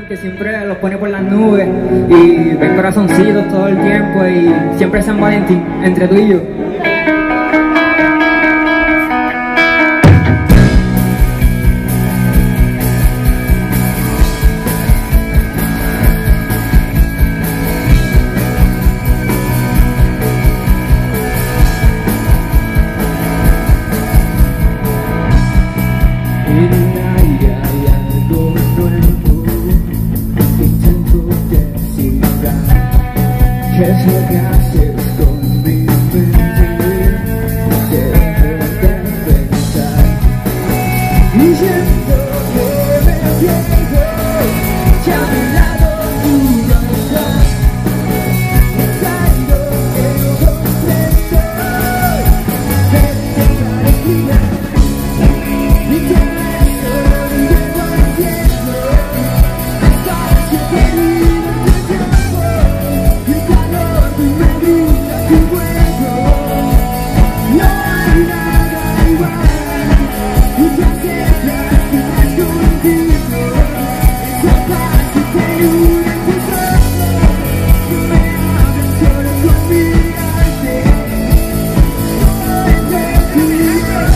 que siempre los pone por las nubes y ven corazoncitos todo el tiempo y siempre es San Valentín entre tú y yo. ¿Qué es lo que haces con mi mente? Debo de pensar y siento que me pierdo. Ya a mi lado tú no estás, pensando en dónde estoy. Debo de respirar y te beso y llevo al cielo. Espacio querido entre tiempo. Me grita tu cuerpo, no hay nada igual, y te acercas y estás contigo, esa paz que te une en tus ojos, no me hablas solo con mirarte, solo entre tú y yo.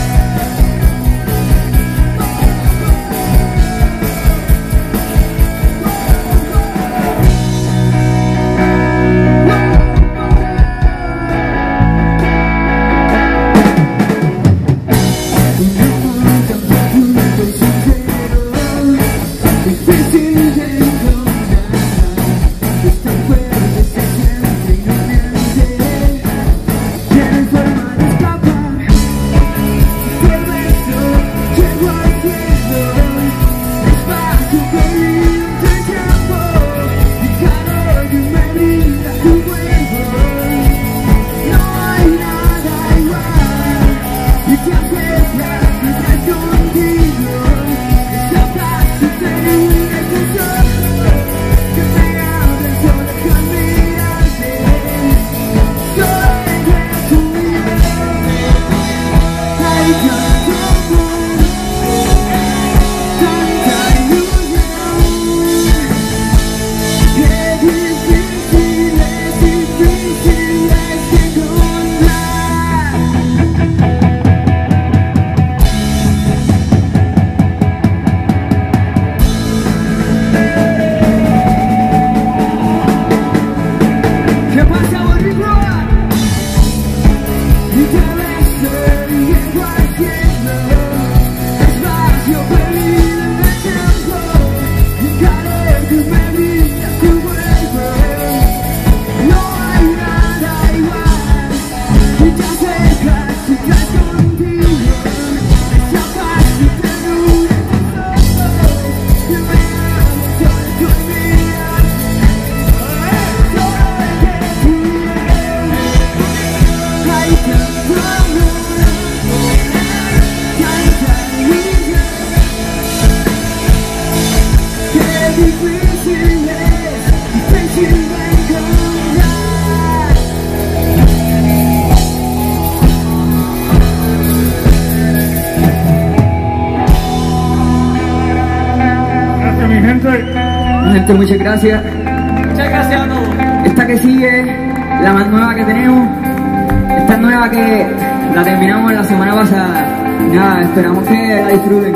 Gente, muchas gracias. Muchas gracias a todos. Esta que sigue, la más nueva que tenemos. Esta nueva que la terminamos la semana pasada. Nada, esperamos que la disfruten.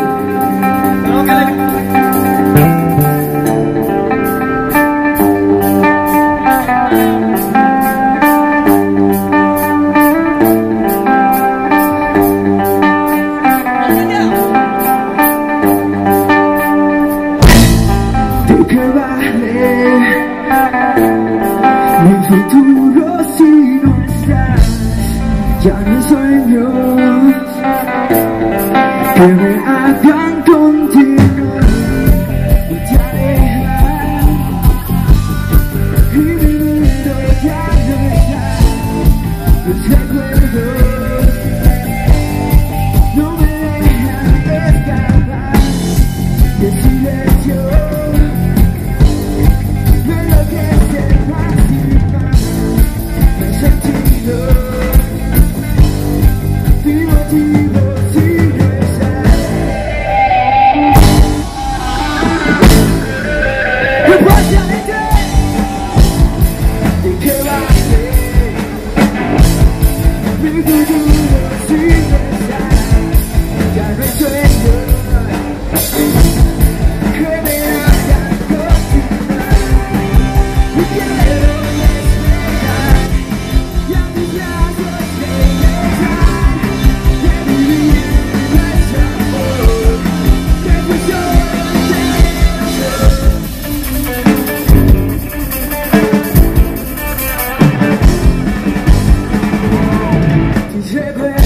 Futuro si no estás, ya no hay sueños que me hagan continuar y te alejan y mi mundo ya no está. Los recuerdos no me dejan escapar y el silencio me enloquece más y más. Sentido, mi motivo sin estar. mi futuro sin pensar, ya no hay sueño que me haga continuar. Y quiero despertar y a mis brazos regresar y a vivir nuestro amor que fue solo de nosotros. Si se puede